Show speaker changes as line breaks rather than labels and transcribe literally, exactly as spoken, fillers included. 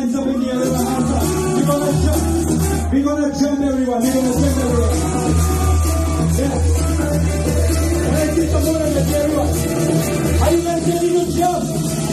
hands up in the air, everyone hands up. We're gonna jump. We're gonna jump, everyone. We're gonna jump, everyone. Yeah. Let's get some more energy, everyone. Are you guys ready to jump?